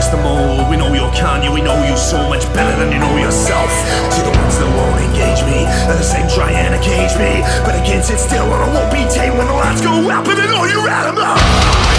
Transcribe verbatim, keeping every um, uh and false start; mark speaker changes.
Speaker 1: bust the mold. We know you're Kanye, we know you so much better than you know yourself. To the ones that won't engage me, are the same trying to cage me, but I can't sit still or I won't be tamed when the lights go out, but I know you're out of my